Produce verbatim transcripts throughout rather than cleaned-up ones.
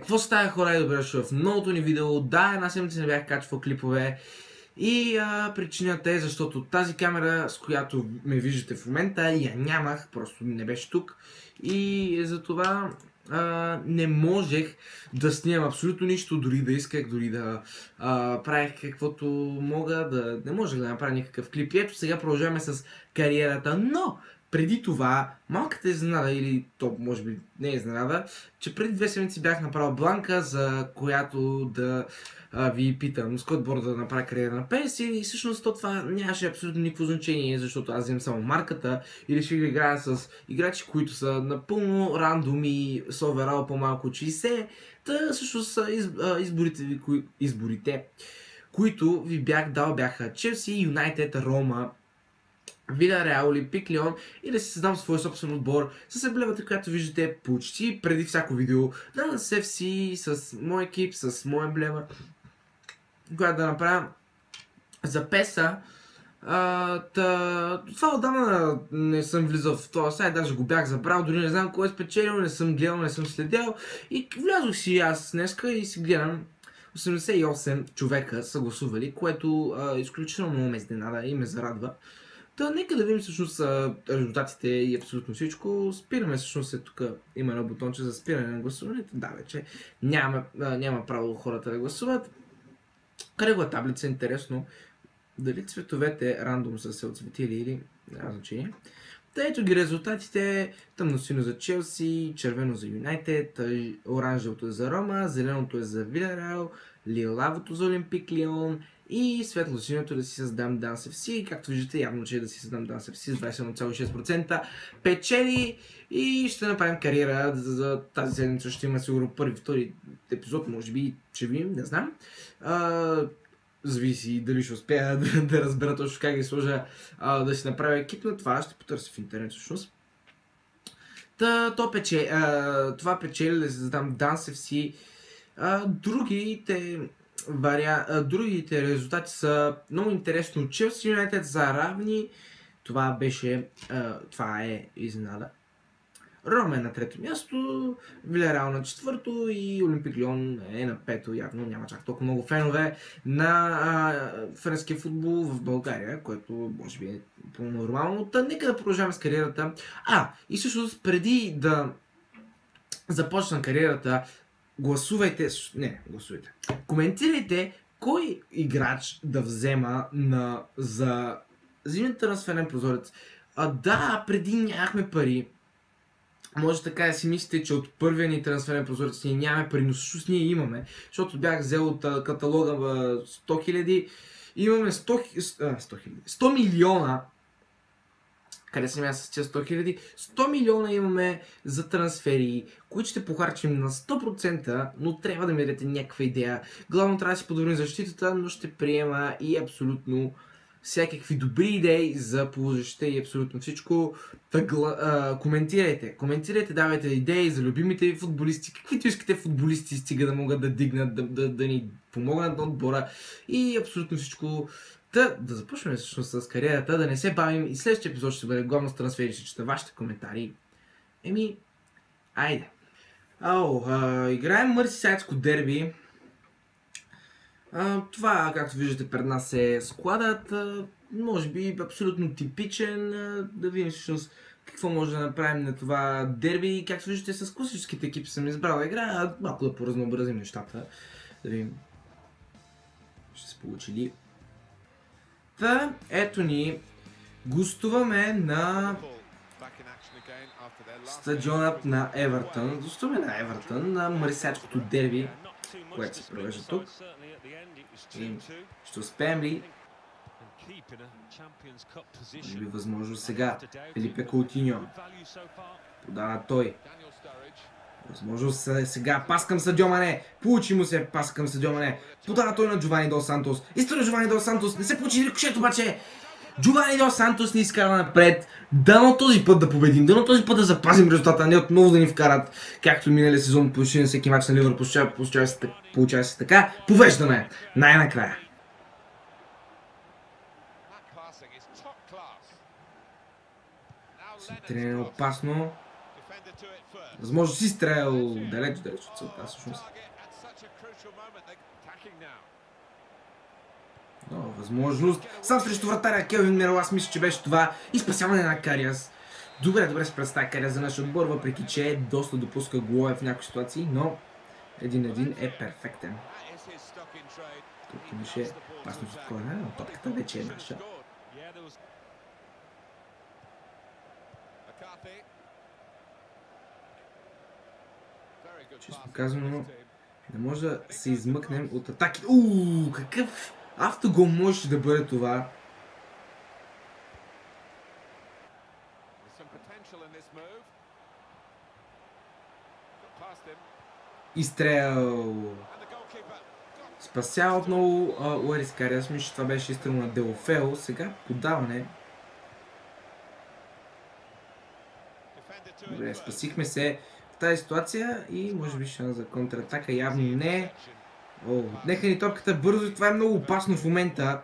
Какво става, хора, и добре дошли в новото ни видео. Да, една седмица не бях качвал клипове и а, причината е, защото тази камера, с която ме виждате в момента, я нямах, просто не беше тук и затова а, не можех да снимам абсолютно нищо, дори да исках, дори да а, правих каквото мога, да не можех да направя никакъв клип. И ето сега продължаваме с кариерата, но преди това, малката изненада, или то може би не е изненада, че преди две седмици бях направил бланка, за която да а, ви питам с кой отбор да направя кариера на пес и всъщност то това нямаше абсолютно никакво значение, защото аз взем само марката и реших да играя с играчи, които са напълно рандом и с оверал по-малко от шейсет. Та всъщност изборите, ви, кои, изборите, които ви бях дал, бяха Челси, Юнайтед, Рома, Вилареал, Олимпик Лион и да си създам свой собствен отбор с емблемата, която виждате почти преди всяко видео. Да, с Еф Си, с мой екип, с моя емблема, която да направя за песа. А, та, това отдавна не съм влизал в този сайт, даже го бях забрал, дори не знам кой е спечелил, не съм гледал, не съм следял. И влязох си аз днеска и си гледам. осемдесет и осем човека са гласували, което а, изключително много ме изненада и ме зарадва. Та, нека да видим всъщност резултатите и абсолютно всичко. Спираме всъщност, е тук има едно бутонче за спиране на гласуването. Да, вече няма, няма право хората да гласуват. Кръгла таблица, интересно дали цветовете рандом са се отцветили или няма значение. Та, ето ги резултатите. Тъмносино за Челси, червено за Юнайтед, оранжевото е за Рома, зеленото е за Вилареал, лилавото за Олимпик Лион и светло-синьото да си създам Данс Еф Си. Както виждате, явно, че е да си създам Данс Еф Си с двадесет и едно цяло и шест процента печели и ще направим кариера. За, за тази седмица ще има сигурно първи, втори епизод, може би ще видим, не знам. А, зависи дали ще успея да, да разбера точно как ги сложа, а, да си направя екип, на това ще потърся в интернет всъщност. Та, то пече, а, това печели да си създам Данс Еф Си. А, другите Вариа... Другите резултати са много интересно. Челси и Юнайтед за равни. Това беше... А, това е изненада. Рома е на трето място, Вилареал на четвърто и Олимпик Лион е на пето. Явно няма чак толкова много фенове на а, френския футбол в България, което може би е по-нормално. Та, нека да продължаваме с кариерата. А, и всъщност преди да започна кариерата, гласувайте, не, гласувайте, коментирайте кой играч да взема на, за зимния трансферен прозорец. А, да, преди нямахме пари. Може така да си мислите, че от първия ни трансферен прозорец ние нямаме пари, но всъщност ние имаме, защото бях взел от а, каталога сто хиляди, имаме сто хиляди, сто милиона. Къде съм аз с тези сто хиляди? сто милиона имаме за трансфери, които ще похарчим на сто процента, но трябва да ми дадете някаква идея. Главно трябва да си подобрим защитата, но ще приема и абсолютно всякакви добри идеи за положащите и абсолютно всичко. Тъгла, а, коментирайте, коментирайте, давайте идеи за любимите ви футболисти, каквито искате футболисти, стига да могат да дигнат, да, да, да ни помогнат на отбора и абсолютно всичко. Та, да започнем всъщност с кариерата, да не се бавим и следващия епизод ще бъде главно с трансфери, ще чета вашите коментари. Еми, айде. Ау, а, играем Мърсисайдско дерби. А, това, както виждате пред нас е складът, а, може би абсолютно типичен, а, да видим всъщност какво може да направим на това дерби. Както виждате с класическите екипи съм избрал да играя, малко да поразнообразим нещата, да видим ще се получи ли. Та, ето ни, гостуваме на стадионът на Евертън. Гостуваме на Евертън, на Мърсисайдското дерби, което се провежда тук. И ще успеем ли? Може би възможно сега. Филипе Коутиньо. Подава той. Възможно сега. Пас към Садио Мане. Получи му се пас към Садио Мане. Подава той на Джовани Дос Сантос. Изтора Джовани Дос Сантос. Не се получи рикошет обаче. Джовани Дос Сантос ни изкара напред. Дано този път да победим. Дано този път да запазим резултата, а не отново да ни вкарат. Както миналия сезон почти на всеки мач на Ливърпул получава се така. Повеждаме най-накрая. Тренер опасно. Възможно си стрел далеч, далеч от целта всъщност. Но, възможност. Сам срещу вратаря Келвин Мирал, аз мисля, че беше това. И спасяване на Кариас. Добре, добре се представя Кариас за нашия отбор, въпреки че доста допуска голове в някои ситуации, но един-един е перфектен. Тук имаше опасност от корнер, но топката вече е наша. Често казано, не може да се измъкнем от атаки. Ууу, какъв автогол може да бъде това? Изстрел. Спасява отново Луарис Кариас. Мисля, че това беше изстрел на Деофео. Сега подаване. Добре, спасихме се в тази ситуация и може би шанс за контратака. Явно не. О, отнеха ни топката бързо и това е много опасно в момента.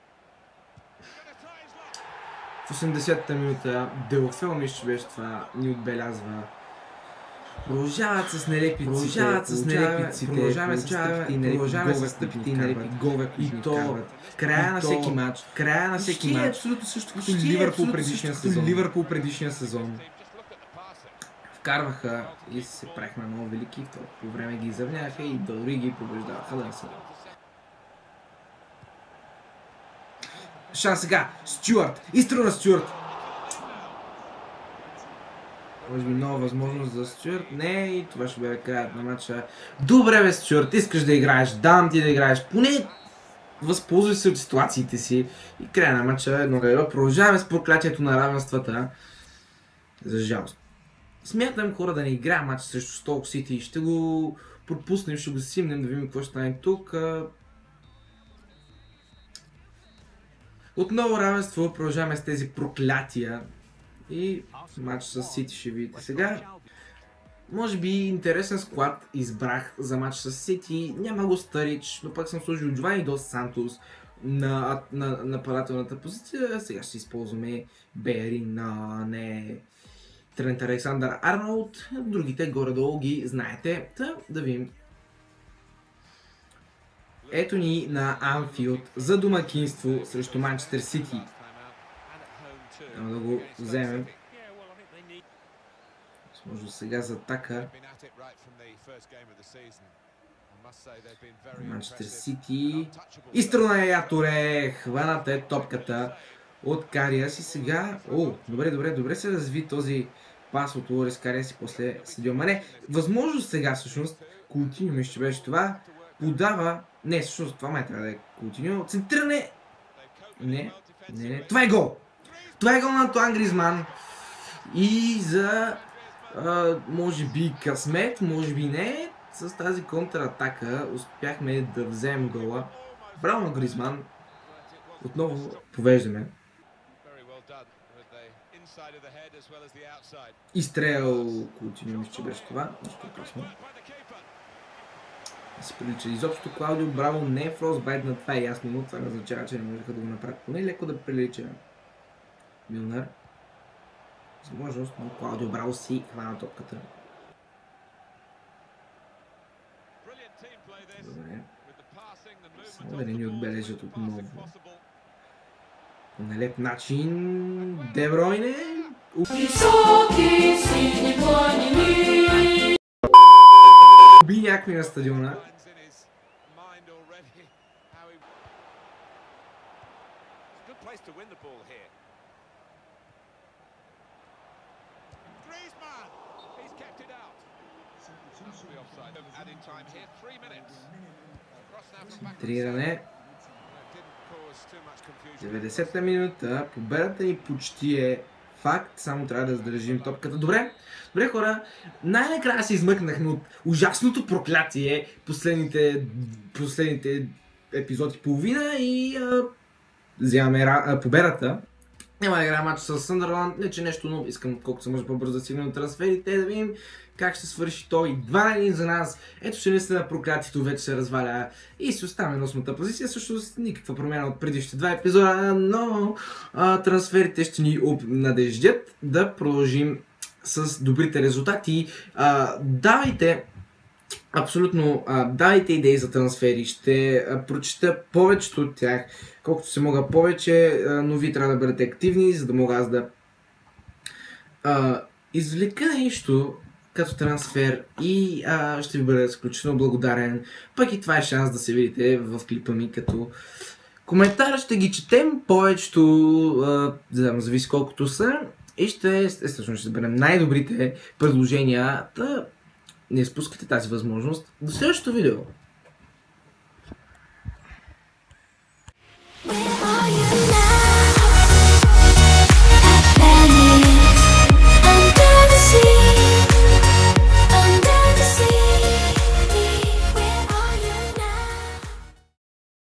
В осемдесетата минута Деофео, мисля, че беше това, ни отбелязва. Продължават с нелепиците, продължават с нелепиците, продължаваме с стъпките и нелепи голове, които ни карват. В края на всеки матч, в края на всеки матч, абсолютно също като Ливърпул предишния сезон. Ливърпул предишния сезон. Вкарваха и се правиха на много велики, по време ги изравняха и дори ги побеждаваха да не са. Шанс сега, Стюарт, изстрел на Стюарт. Може би нова възможност за Стюарт. Не, и това ще бъде краят на матча. Добре бе, Стюарт, искаш да играеш, дам ти да играеш. Поне възползвай се от ситуациите си. И края на матча едно гайо. Продължаваме с проклятието на равенствата. За жалост. Смятам хора да не играя матч срещу Сток Сити. Ще го пропуснем, ще го симнем да видим какво ще стане тук. Отново равенство, продължаваме с тези проклятия. И матч с Сити ще видите сега. Може би интересен склад избрах за матч с Сити. Няма го Старич, но пък съм сложил Джовани Дос Сантос на, на нападателната позиция. Сега ще използваме Берин, не Трент Александър Арнолд. Другите горе-долу ги знаете. Та да видим. Ето ни на Анфилд за домакинство срещу Манчестър Сити. Няма да го вземем. Може сега за атака. Манчестър Сити. Изстрелна е Яторе. Хваната е топката от Кариас и сега... О, добре, добре, добре се разви този пас от Луарис Кариас и после Садио Мане. Възможно сега всъщност, Култиньо мисля, че беше това, подава... Не, всъщност това май трябва да е Култиньо. Центриране! Не, не, не. Това е гол! Това е гол на Антуан Гризман. И за... А, може би късмет, може би не. С тази контратака успяхме да вземем гола. Браво на Гризман. Отново повеждаме. Изстрел Култиньо, мисля, че беше това. Нещо късно. Се прилича изобщо Клаудио Браво не е фростбайт на това е ясно, но това не означава, че не можеха да го направят. Поне леко да прилича Милнер. Възможност, но Клаудио Браво си хвана топката. Добре. Само да не ни отбележат отново. По нелеп начин... Де Бройне... Уби някой на стадиона. Центриране. деветдесета минута. Победата ни почти е факт. Само трябва да задържим топката. Добре, добре хора. Най-накрая се измъкнахме от ужасното проклятие последните, последните епизоди и половина и а, вземаме а, победата. Няма да играя матч с Съндърланд, не че нещо, но искам колкото се може по-бързо да стигнем от трансферите, да видим как ще свърши той. два на един за нас. Ето че наистина проклятието вече се разваля и се оставаме на осмата позиция. Също никаква промяна от предишните два епизода, но а, трансферите ще ни обнадеждят да продължим с добрите резултати. А, давайте, абсолютно, а, давайте идеи за трансфери. Ще а, прочета повечето от тях, колкото се мога повече, а, но вие трябва да бъдете активни, за да мога аз да а, извлека нещо като трансфер и а, ще ви бъда изключително благодарен. Пък и това е шанс да се видите в клипа ми като коментар. Ще ги четем повечето, а, зависи колкото са, и ще, естествено, ще съберем най-добрите предложения. Да не изпускате тази възможност. До следващото видео!